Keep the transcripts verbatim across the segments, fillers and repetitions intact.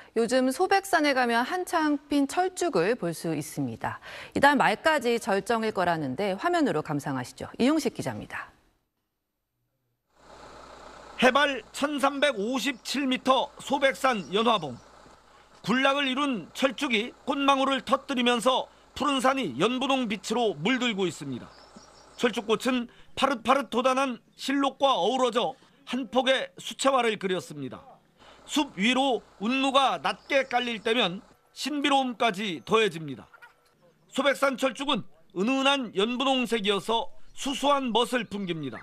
요즘 소백산에 가면 한창 핀 철쭉을 볼 수 있습니다. 이달 말까지 절정일 거라는데 화면으로 감상하시죠. 이용식 기자입니다. 해발 천삼백오십칠 미터 소백산 연화봉. 군락을 이룬 철쭉이 꽃망울을 터뜨리면서 푸른 산이 연분홍 빛으로 물들고 있습니다. 철쭉꽃은 파릇파릇 돋아난 실록과 어우러져 한 폭의 수채화를 그렸습니다. 숲 위로 운무가 낮게 깔릴 때면 신비로움까지 더해집니다. 소백산 철쭉은 은은한 연분홍색이어서 수수한 멋을 풍깁니다.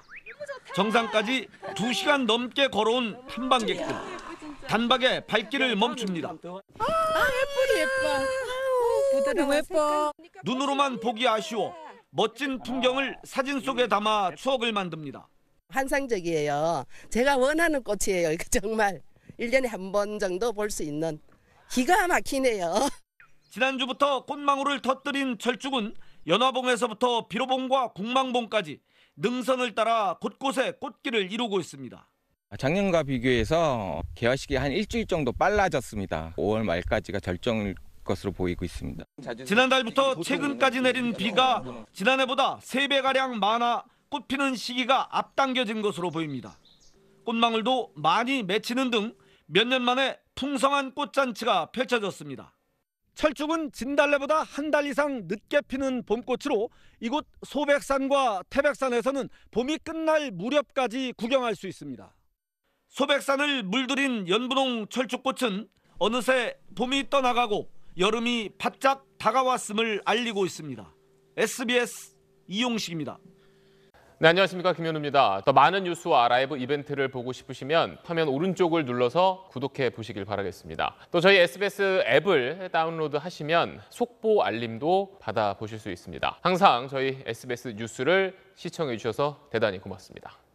정상까지 두 시간 넘게 걸어온 탐방객들. 단박에 발길을 멈춥니다. 아, 예쁘다, 예뻐. 부드러워, 예뻐. 눈으로만 보기 아쉬워 멋진 풍경을 사진 속에 담아 추억을 만듭니다. 환상적이에요. 제가 원하는 꽃이에요. 이거 정말 일 년에 한 번 정도 볼 수 있는 기가 막히네요. 지난주부터 꽃망울을 터뜨린 철쭉은 연화봉에서부터 비로봉과 국망봉까지 능선을 따라 곳곳에 꽃길을 이루고 있습니다. 작년과 비교해서 개화식이 한 일주일 정도 빨라졌습니다. 오월 말까지가 절정일 것으로 보이고 있습니다. 지난달부터 최근까지 내린 비가 지난해보다 세 배가량 많아 꽃 피는 시기가 앞당겨진 것으로 보입니다. 꽃망울도 많이 맺히는 등 몇 년 만에 풍성한 꽃잔치가 펼쳐졌습니다. 철쭉은 진달래보다 한 달 이상 늦게 피는 봄꽃으로 이곳 소백산과 태백산에서는 봄이 끝날 무렵까지 구경할 수 있습니다. 소백산을 물들인 연분홍 철쭉꽃은 어느새 봄이 떠나가고 여름이 바짝 다가왔음을 알리고 있습니다. 에스비에스 이용식입니다. 네, 안녕하십니까, 김현우입니다. 더 많은 뉴스와 라이브 이벤트를 보고 싶으시면 화면 오른쪽을 눌러서 구독해 보시길 바라겠습니다. 또 저희 에스비에스 앱을 다운로드하시면 속보 알림도 받아보실 수 있습니다. 항상 저희 에스비에스 뉴스를 시청해 주셔서 대단히 고맙습니다.